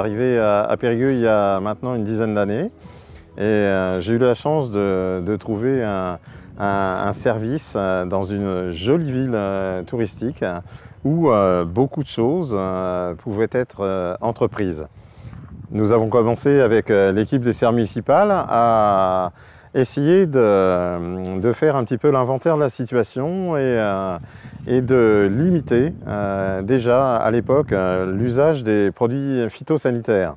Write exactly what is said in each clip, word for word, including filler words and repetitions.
arrivé à, à Périgueux il y a maintenant une dizaine d'années et euh, j'ai eu la chance de, de trouver un, un, un service dans une jolie ville euh, touristique où euh, beaucoup de choses euh, pouvaient être euh, entreprises. Nous avons commencé avec euh, l'équipe des serres municipales à essayer de, de faire un petit peu l'inventaire de la situation et, euh, et de limiter euh, déjà à l'époque euh, l'usage des produits phytosanitaires.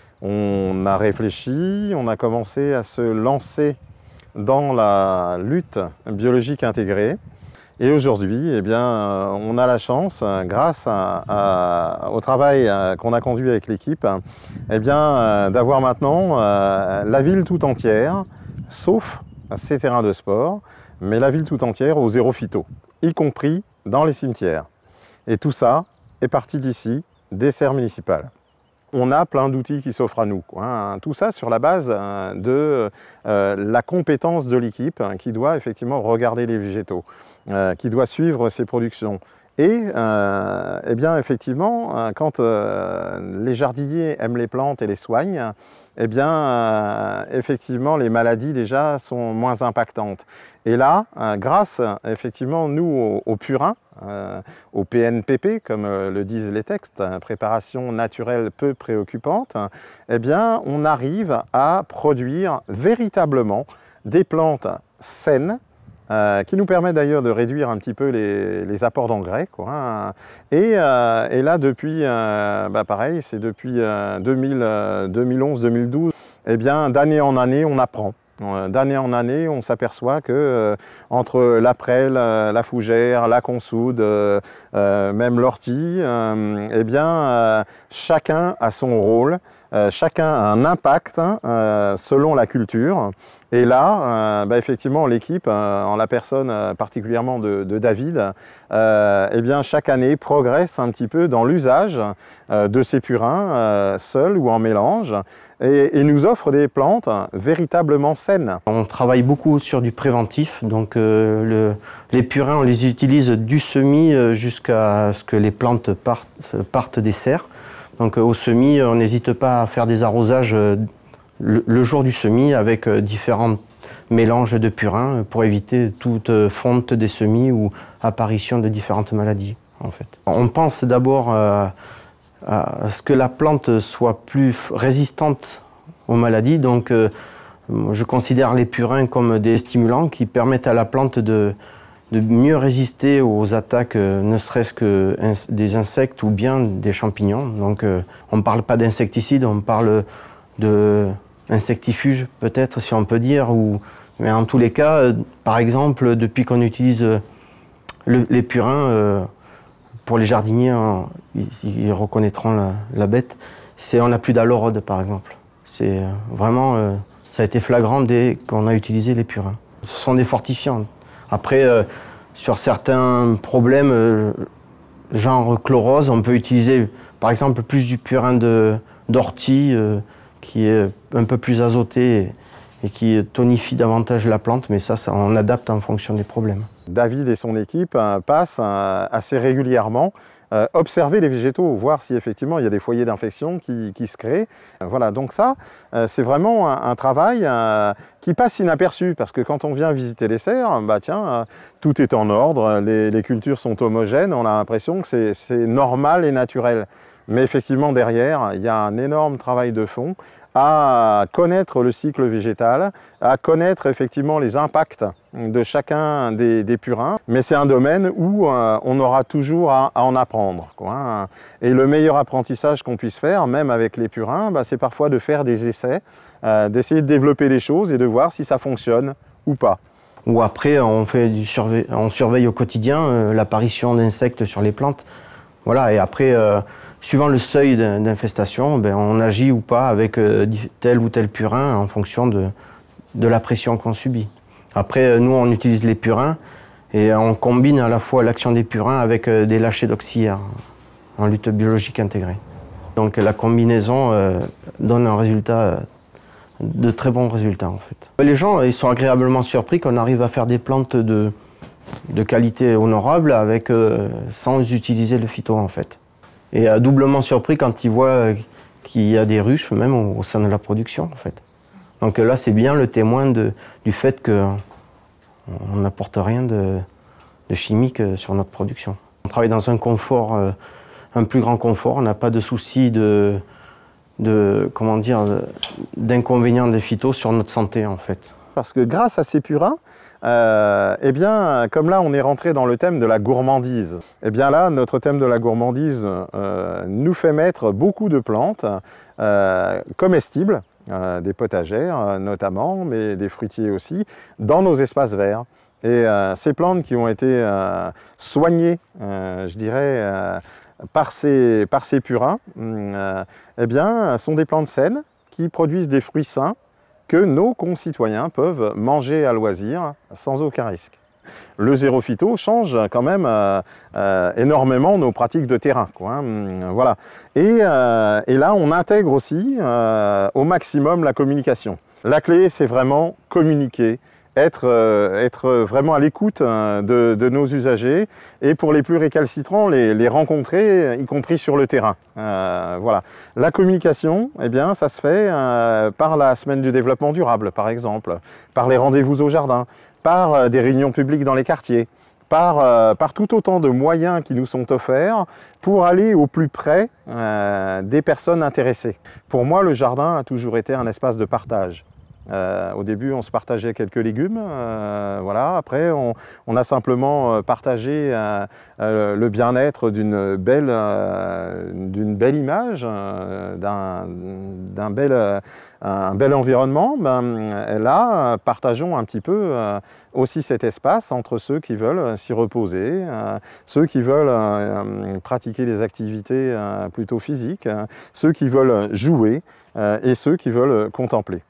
On a réfléchi, on a commencé à se lancer dans la lutte biologique intégrée. Et aujourd'hui, eh bien, on a la chance, grâce à, à, au travail qu'on a conduit avec l'équipe, eh bien, d'avoir maintenant la ville tout entière, sauf ces terrains de sport, mais la ville tout entière au zéro phyto, y compris dans les cimetières. Et tout ça est parti d'ici, des serres municipales. On a plein d'outils qui s'offrent à nous, quoi, hein. Tout ça sur la base de euh, la compétence de l'équipe hein, qui doit effectivement regarder les végétaux, euh, qui doit suivre ses productions. Et euh, eh bien, effectivement, quand euh, les jardiniers aiment les plantes et les soignent, eh bien, euh, effectivement, les maladies déjà sont moins impactantes. Et là, euh, grâce effectivement, nous, aux, aux purins, euh, au P N P P, comme euh, le disent les textes, préparation naturelle peu préoccupante, eh bien, on arrive à produire véritablement des plantes saines, Euh, qui nous permet d'ailleurs de réduire un petit peu les, les apports d'engrais, quoi, hein. Et, euh, et là, depuis, euh, bah pareil, c'est depuis euh, deux mille, euh, deux mille onze deux mille douze, eh bien, d'année en année, on apprend. D'année en année, on s'aperçoit que euh, entre la prêle, la fougère, la consoude, euh, euh, même l'ortie, euh, eh bien, euh, chacun a son rôle, euh, chacun a un impact euh, selon la culture. Et là, euh, bah, effectivement, l'équipe, euh, en la personne euh, particulièrement de, de David, euh, eh bien, chaque année progresse un petit peu dans l'usage euh, de ces purins, euh, seuls ou en mélange, et, et nous offre des plantes véritablement saines. On travaille beaucoup sur du préventif, donc euh, le, les purins, on les utilise du semis jusqu'à ce que les plantes partent, partent des serres. Donc euh, au semis, on n'hésite pas à faire des arrosages euh, le, le jour du semis avec euh, différents mélanges de purins pour éviter toute euh, fonte des semis ou apparition de différentes maladies, en fait. On pense d'abord euh, à ce que la plante soit plus résistante aux maladies, donc euh, je considère les purins comme des stimulants qui permettent à la plante de, de mieux résister aux attaques, euh, ne serait-ce que ins des insectes ou bien des champignons. Donc euh, on ne parle pas d'insecticides, on parle de insectifuge peut-être, si on peut dire, ou, mais en tous les cas, euh, par exemple, depuis qu'on utilise euh, le, les purins, euh, pour les jardiniers, hein, ils, ils reconnaîtront la, la bête, c'est on n'a plus d'alorode par exemple. C'est euh, vraiment, euh, ça a été flagrant dès qu'on a utilisé les purins. Ce sont des fortifiants. Après, euh, sur certains problèmes, euh, genre chlorose, on peut utiliser par exemple plus du purin d'ortie, euh, qui est un peu plus azoté et, et qui tonifie davantage la plante, mais ça, ça, on adapte en fonction des problèmes. David et son équipe euh, passent euh, assez régulièrement euh, observer les végétaux, voir si effectivement il y a des foyers d'infection qui, qui se créent. Euh, voilà, donc ça, euh, c'est vraiment un, un travail euh, qui passe inaperçu, parce que quand on vient visiter les serres, bah tiens, euh, tout est en ordre, les, les cultures sont homogènes, on a l'impression que c'est normal et naturel. Mais effectivement, derrière, il y a un énorme travail de fond à connaître le cycle végétal, à connaître effectivement les impacts de chacun des, des purins. Mais c'est un domaine où euh, on aura toujours à, à en apprendre, quoi. Et le meilleur apprentissage qu'on puisse faire, même avec les purins, bah, c'est parfois de faire des essais, euh, d'essayer de développer des choses et de voir si ça fonctionne ou pas. Ou après, on, fait du surveille, on surveille au quotidien euh, l'apparition d'insectes sur les plantes. Voilà, et après, euh, suivant le seuil d'infestation, ben, on agit ou pas avec euh, tel ou tel purin en fonction de, de la pression qu'on subit. Après, nous, on utilise les purins et on combine à la fois l'action des purins avec euh, des lâchers d'auxiliaires en lutte biologique intégrée. Donc la combinaison euh, donne un résultat, euh, de très bons résultats en fait. Les gens, ils sont agréablement surpris qu'on arrive à faire des plantes de, de qualité honorable avec, euh, sans utiliser le phyto en fait. Et euh, doublement surpris quand ils voient euh, qu'il y a des ruches même au, au sein de la production en fait. Donc là c'est bien le témoin de, du fait qu'on n'apporte rien de, de chimique sur notre production. On travaille dans un confort, euh, un plus grand confort, on n'a pas de souci de, de comment dire, d'inconvénients des phytos sur notre santé en fait. Parce que grâce à ces purins, euh, eh bien, comme là on est rentré dans le thème de la gourmandise, eh bien là notre thème de la gourmandise euh, nous fait mettre beaucoup de plantes euh, comestibles, euh, des potagères euh, notamment, mais des fruitiers aussi, dans nos espaces verts. Et euh, ces plantes qui ont été euh, soignées, euh, je dirais, euh, par, ces, par ces purins, euh, eh bien, sont des plantes saines qui produisent des fruits sains que nos concitoyens peuvent manger à loisir sans aucun risque. Le zéro phyto change quand même euh, euh, énormément nos pratiques de terrain, quoi, hein, voilà. Et, euh, et là, on intègre aussi euh, au maximum la communication. La clé, c'est vraiment communiquer, être, euh, être vraiment à l'écoute euh, de, de nos usagers et pour les plus récalcitrants, les, les rencontrer, y compris sur le terrain. Euh, voilà. La communication, eh bien, ça se fait euh, par la semaine du développement durable, par exemple, par les rendez-vous au jardin, par euh, des réunions publiques dans les quartiers, par, euh, par tout autant de moyens qui nous sont offerts pour aller au plus près euh, des personnes intéressées. Pour moi, le jardin a toujours été un espace de partage. Euh, au début, on se partageait quelques légumes, euh, voilà. Après, on, on a simplement partagé euh, euh, le bien-être d'une belle, euh, d'une belle image, euh, d'un, d'un bel, euh, un bel environnement. Ben, là, partageons un petit peu euh, aussi cet espace entre ceux qui veulent s'y reposer, euh, ceux qui veulent euh, pratiquer des activités euh, plutôt physiques, euh, ceux qui veulent jouer euh, et ceux qui veulent contempler.